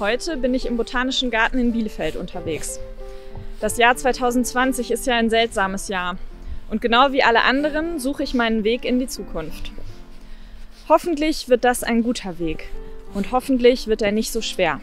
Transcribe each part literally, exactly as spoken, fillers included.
Heute bin ich im Botanischen Garten in Bielefeld unterwegs. Das Jahr zweitausendzwanzig ist ja ein seltsames Jahr. Und genau wie alle anderen suche ich meinen Weg in die Zukunft. Hoffentlich wird das ein guter Weg. Und hoffentlich wird er nicht so schwer.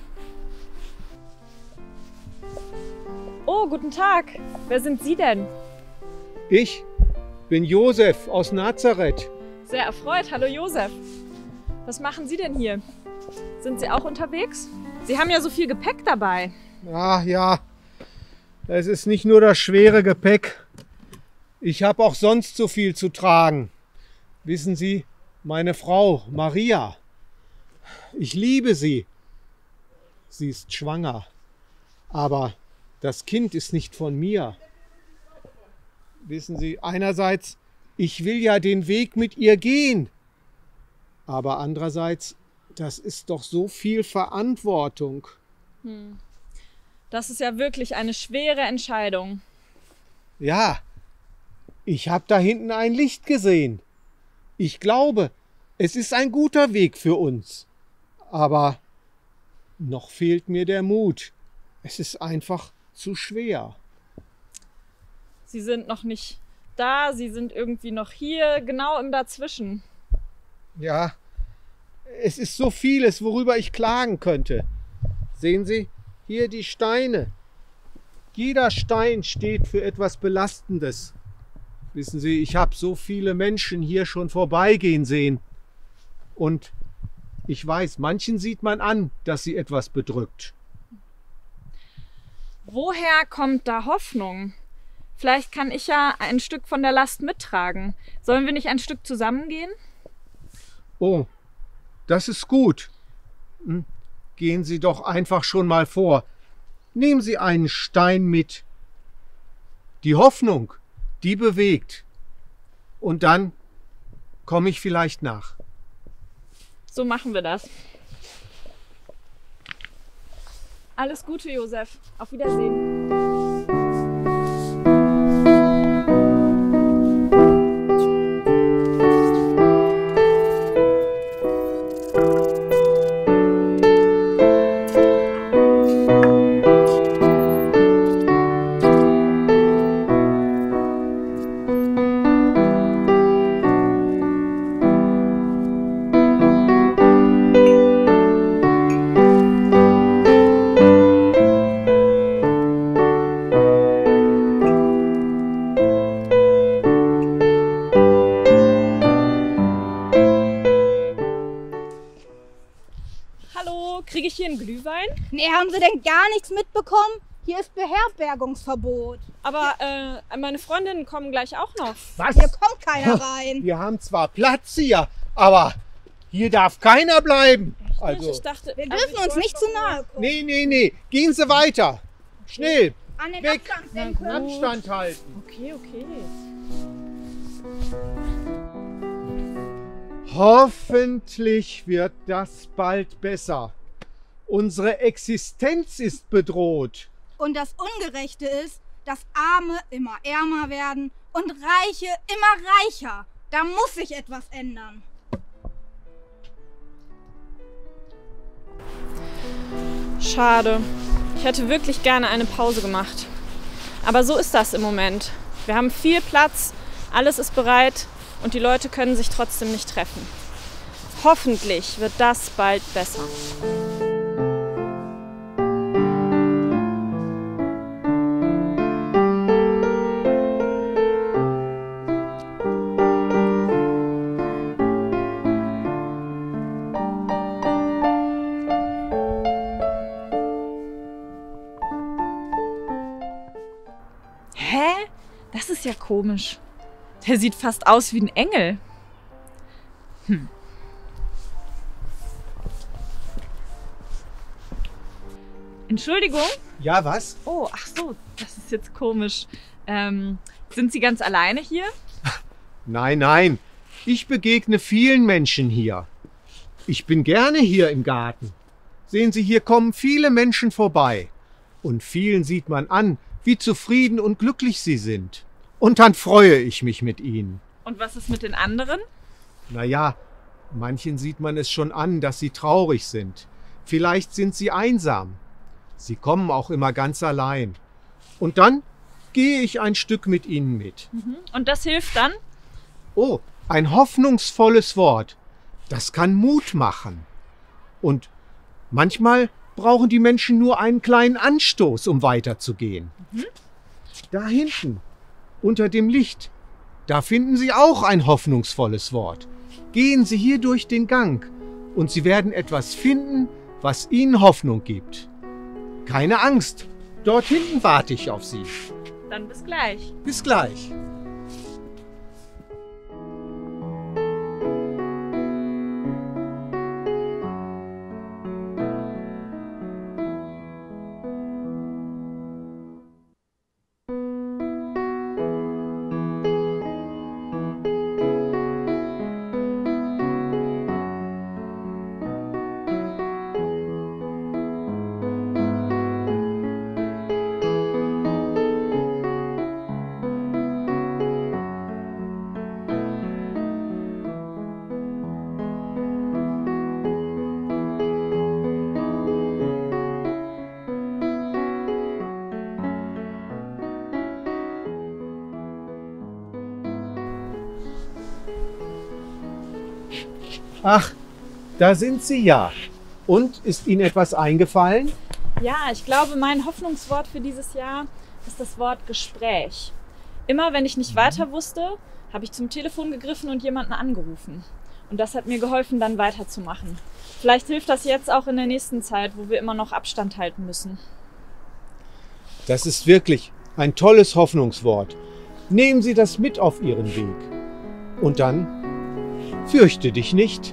Oh, guten Tag. Wer sind Sie denn? Ich bin Josef aus Nazareth. Sehr erfreut. Hallo Josef. Was machen Sie denn hier? Sind Sie auch unterwegs? Sie haben ja so viel Gepäck dabei. Ach ja, es ist nicht nur das schwere Gepäck. Ich habe auch sonst so viel zu tragen. Wissen Sie, meine Frau Maria, ich liebe sie. Sie ist schwanger, aber das Kind ist nicht von mir. Wissen Sie, einerseits, ich will ja den Weg mit ihr gehen, aber andererseits, das ist doch so viel Verantwortung. Hm. Das ist ja wirklich eine schwere Entscheidung. Ja, ich habe da hinten ein Licht gesehen. Ich glaube, es ist ein guter Weg für uns. Aber noch fehlt mir der Mut. Es ist einfach zu schwer. Sie sind noch nicht da, Sie sind irgendwie noch hier, genau im Dazwischen. Ja, es ist so vieles, worüber ich klagen könnte. Sehen Sie, hier die Steine. Jeder Stein steht für etwas Belastendes. Wissen Sie, ich habe so viele Menschen hier schon vorbeigehen sehen. Und ich weiß, manchen sieht man an, dass sie etwas bedrückt. Woher kommt da Hoffnung? Vielleicht kann ich ja ein Stück von der Last mittragen. Sollen wir nicht ein Stück zusammengehen? Oh, das ist gut. Hm, gehen Sie doch einfach schon mal vor. Nehmen Sie einen Stein mit. Die Hoffnung, die bewegt. Und dann komme ich vielleicht nach. So machen wir das. Alles Gute, Josef. Auf Wiedersehen. Hallo, kriege ich hier einen Glühwein? Nee, haben Sie denn gar nichts mitbekommen? Hier ist Beherbergungsverbot. Aber äh, meine Freundinnen kommen gleich auch noch. Was? Hier kommt keiner rein. Wir haben zwar Platz hier, aber hier darf keiner bleiben. Also, Ich dachte, Wir also dürfen ich uns nicht zu nahe kommen. nee, nee, nee. Gehen Sie weiter. Schnell. An den Weg. Abstandssenken. Abstand halten. Okay, okay. Hoffentlich wird das bald besser. Unsere Existenz ist bedroht. Und das Ungerechte ist, dass Arme immer ärmer werden und Reiche immer reicher. Da muss sich etwas ändern. Schade. Ich hätte wirklich gerne eine Pause gemacht. Aber so ist das im Moment. Wir haben viel Platz, alles ist bereit und die Leute können sich trotzdem nicht treffen. Hoffentlich wird das bald besser. Hä? Das ist ja komisch. Der sieht fast aus wie ein Engel. Hm. Entschuldigung? Ja, was? Oh, ach so, das ist jetzt komisch. Ähm, sind Sie ganz alleine hier? Nein, nein. Ich begegne vielen Menschen hier. Ich bin gerne hier im Garten. Sehen Sie, hier kommen viele Menschen vorbei. Und vielen sieht man an, wie zufrieden und glücklich sie sind. Und dann freue ich mich mit ihnen. Und was ist mit den anderen? Naja, manchen sieht man es schon an, dass sie traurig sind. Vielleicht sind sie einsam. Sie kommen auch immer ganz allein. Und dann gehe ich ein Stück mit ihnen mit. Mhm. Und das hilft dann? Oh, ein hoffnungsvolles Wort. Das kann Mut machen. Und manchmal brauchen die Menschen nur einen kleinen Anstoß, um weiterzugehen. Mhm. Da hinten, unter dem Licht, da finden Sie auch ein hoffnungsvolles Wort. Gehen Sie hier durch den Gang und Sie werden etwas finden, was Ihnen Hoffnung gibt. Keine Angst, dort hinten warte ich auf Sie. Dann bis gleich. Bis gleich. Ach, da sind Sie ja. Und, ist Ihnen etwas eingefallen? Ja, ich glaube, mein Hoffnungswort für dieses Jahr ist das Wort Gespräch. Immer wenn ich nicht weiter wusste, habe ich zum Telefon gegriffen und jemanden angerufen. Und das hat mir geholfen, dann weiterzumachen. Vielleicht hilft das jetzt auch in der nächsten Zeit, wo wir immer noch Abstand halten müssen. Das ist wirklich ein tolles Hoffnungswort. Nehmen Sie das mit auf Ihren Weg. Und dann fürchte dich nicht.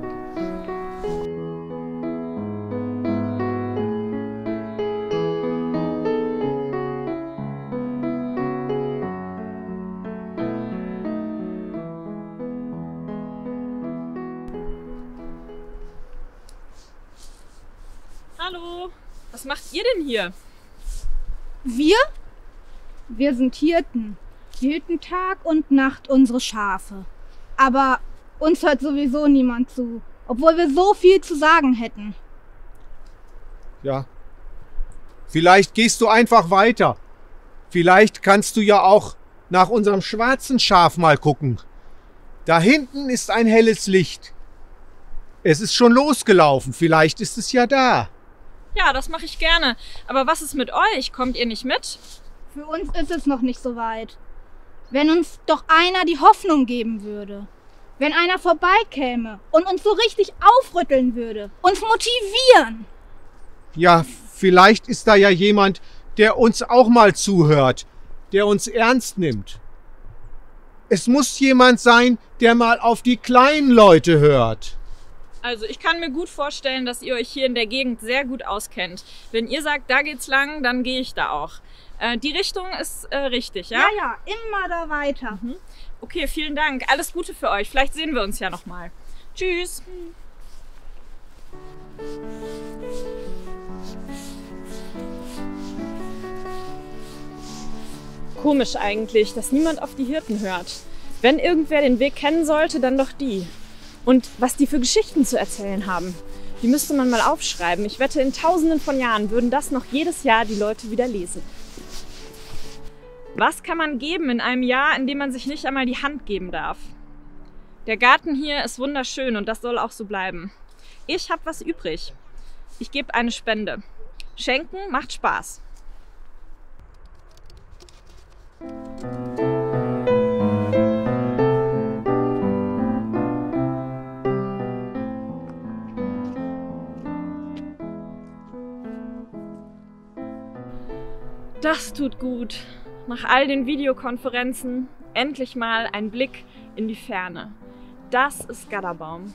Hallo, was macht ihr denn hier? Wir? Wir sind Hirten. Wir hüten Tag und Nacht unsere Schafe. Aber uns hört sowieso niemand zu, obwohl wir so viel zu sagen hätten. Ja. Vielleicht gehst du einfach weiter. Vielleicht kannst du ja auch nach unserem schwarzen Schaf mal gucken. Da hinten ist ein helles Licht. Es ist schon losgelaufen. Vielleicht ist es ja da. Ja, das mache ich gerne. Aber was ist mit euch? Kommt ihr nicht mit? Für uns ist es noch nicht so weit. Wenn uns doch einer die Hoffnung geben würde. Wenn einer vorbeikäme und uns so richtig aufrütteln würde. Uns motivieren. Ja, vielleicht ist da ja jemand, der uns auch mal zuhört. Der uns ernst nimmt. Es muss jemand sein, der mal auf die kleinen Leute hört. Also ich kann mir gut vorstellen, dass ihr euch hier in der Gegend sehr gut auskennt. Wenn ihr sagt, da geht's lang, dann gehe ich da auch. Äh, die Richtung ist äh, richtig, ja? Ja, ja, immer da weiter. Mhm. Okay, vielen Dank. Alles Gute für euch. Vielleicht sehen wir uns ja noch mal. Tschüss. Komisch eigentlich, dass niemand auf die Hirten hört. Wenn irgendwer den Weg kennen sollte, dann doch die. Und was die für Geschichten zu erzählen haben, die müsste man mal aufschreiben. Ich wette, in tausenden von Jahren würden das noch jedes Jahr die Leute wieder lesen. Was kann man geben in einem Jahr, in dem man sich nicht einmal die Hand geben darf? Der Garten hier ist wunderschön und das soll auch so bleiben. Ich habe was übrig. Ich gebe eine Spende. Schenken macht Spaß. Das tut gut. Nach all den Videokonferenzen endlich mal ein Blick in die Ferne. Das ist Gadderbaum.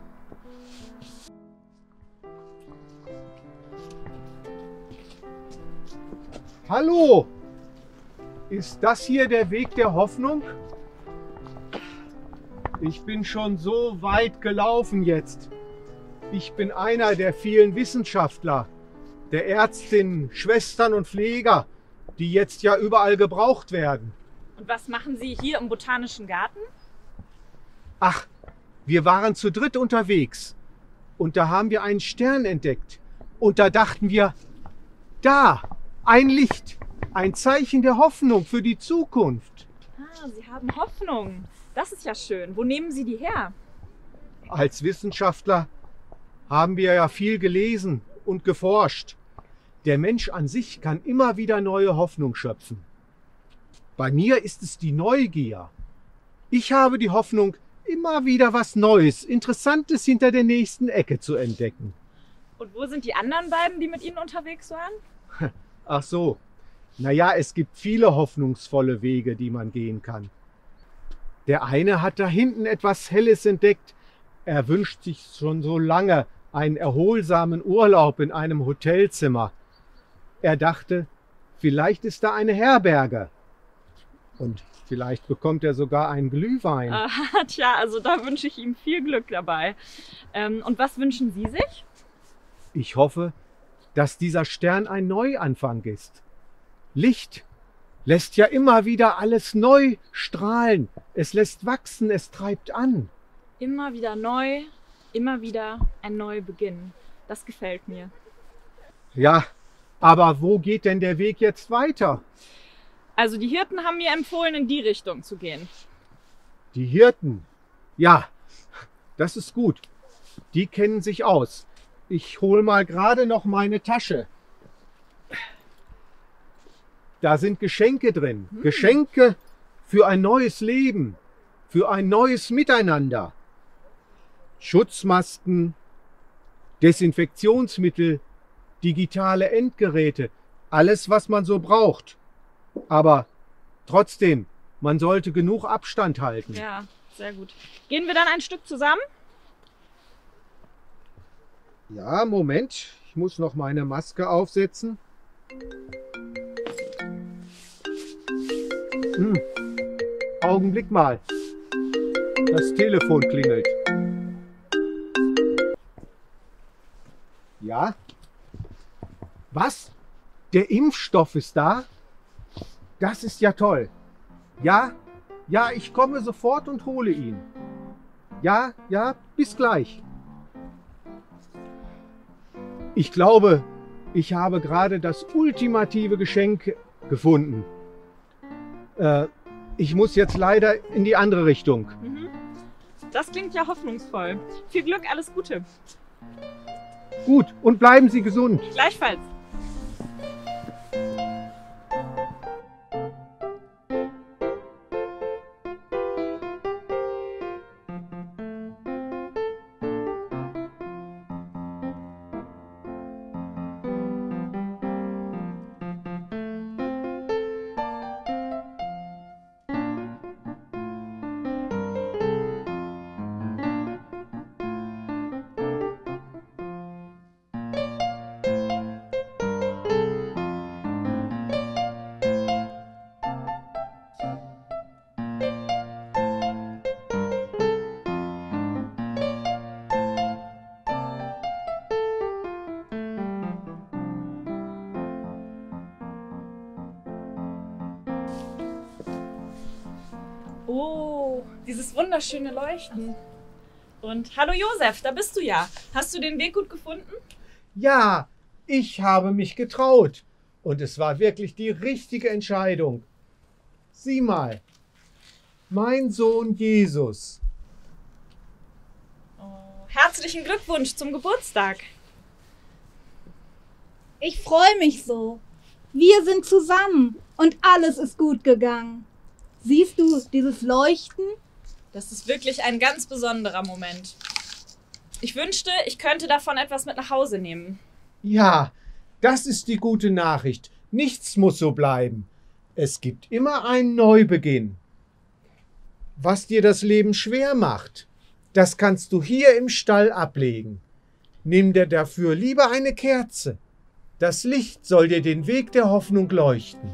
Hallo! Ist das hier der Weg der Hoffnung? Ich bin schon so weit gelaufen jetzt. Ich bin einer der vielen Wissenschaftler, der Ärztinnen, Schwestern und Pfleger, die jetzt ja überall gebraucht werden. Und was machen Sie hier im Botanischen Garten? Ach, wir waren zu dritt unterwegs. und da haben wir einen Stern entdeckt. Und da dachten wir, da, ein Licht, ein Zeichen der Hoffnung für die Zukunft. Ah, Sie haben Hoffnung. Das ist ja schön. Wo nehmen Sie die her? Als Wissenschaftler haben wir ja viel gelesen und geforscht. Der Mensch an sich kann immer wieder neue Hoffnung schöpfen. Bei mir ist es die Neugier. Ich habe die Hoffnung, immer wieder was Neues, Interessantes hinter der nächsten Ecke zu entdecken. Und wo sind die anderen beiden, die mit Ihnen unterwegs waren? Ach so, naja, es gibt viele hoffnungsvolle Wege, die man gehen kann. Der eine hat da hinten etwas Helles entdeckt. Er wünscht sich schon so lange einen erholsamen Urlaub in einem Hotelzimmer. Er dachte, vielleicht ist da eine Herberge. Und vielleicht bekommt er sogar einen Glühwein. Aha, tja, also da wünsche ich ihm viel Glück dabei. Ähm, und was wünschen Sie sich? Ich hoffe, dass dieser Stern ein Neuanfang ist. Licht lässt ja immer wieder alles neu strahlen. Es lässt wachsen, es treibt an. Immer wieder neu, immer wieder ein Neubeginn. Das gefällt mir. Ja, aber wo geht denn der Weg jetzt weiter? Also die Hirten haben mir empfohlen, in die Richtung zu gehen. Die Hirten? Ja, das ist gut. Die kennen sich aus. Ich hole mal gerade noch meine Tasche. Da sind Geschenke drin. Hm. Geschenke für ein neues Leben, für ein neues Miteinander. Schutzmasken, Desinfektionsmittel, digitale Endgeräte, alles, was man so braucht. Aber trotzdem, man sollte genug Abstand halten. Ja, sehr gut. Gehen wir dann ein Stück zusammen? Ja, Moment. Ich muss noch meine Maske aufsetzen. Hm. Augenblick mal. Das Telefon klingelt. Ja? Was? Der Impfstoff ist da? Das ist ja toll. Ja, ja, ich komme sofort und hole ihn. Ja, ja, bis gleich. Ich glaube, ich habe gerade das ultimative Geschenk gefunden. Äh, ich muss jetzt leider in die andere Richtung. Mhm. Das klingt ja hoffnungsvoll. Viel Glück, alles Gute. Gut, und bleiben Sie gesund. Gleichfalls. Oh, dieses wunderschöne Leuchten. Und hallo Josef, da bist du ja. Hast du den Weg gut gefunden? Ja, ich habe mich getraut. Und es war wirklich die richtige Entscheidung. Sieh mal, mein Sohn Jesus. Oh, herzlichen Glückwunsch zum Geburtstag. Ich freue mich so. Wir sind zusammen und alles ist gut gegangen. Siehst du dieses Leuchten? Das ist wirklich ein ganz besonderer Moment. Ich wünschte, ich könnte davon etwas mit nach Hause nehmen. Ja, das ist die gute Nachricht. Nichts muss so bleiben. Es gibt immer einen Neubeginn. Was dir das Leben schwer macht, das kannst du hier im Stall ablegen. Nimm dir dafür lieber eine Kerze. Das Licht soll dir den Weg der Hoffnung leuchten.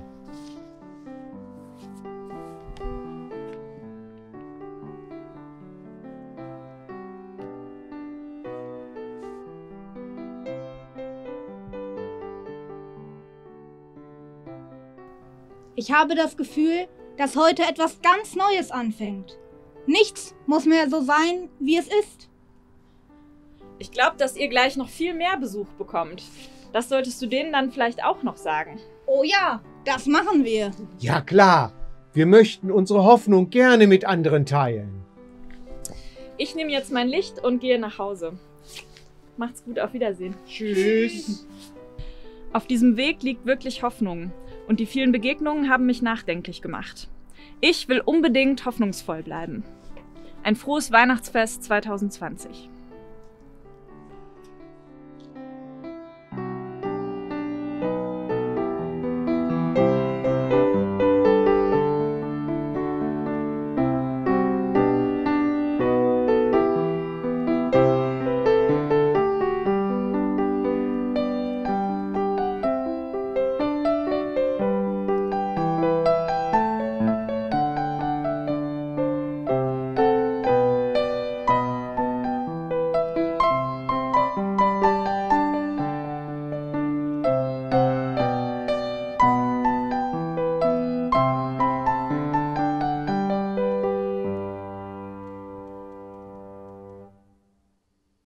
Ich habe das Gefühl, dass heute etwas ganz Neues anfängt. Nichts muss mehr so sein, wie es ist. Ich glaube, dass ihr gleich noch viel mehr Besuch bekommt. Das solltest du denen dann vielleicht auch noch sagen. Oh ja, das machen wir. Ja klar, wir möchten unsere Hoffnung gerne mit anderen teilen. Ich nehme jetzt mein Licht und gehe nach Hause. Macht's gut, auf Wiedersehen. Tschüss. Auf diesem Weg liegt wirklich Hoffnung und die vielen Begegnungen haben mich nachdenklich gemacht. Ich will unbedingt hoffnungsvoll bleiben. Ein frohes Weihnachtsfest zwanzig zwanzig.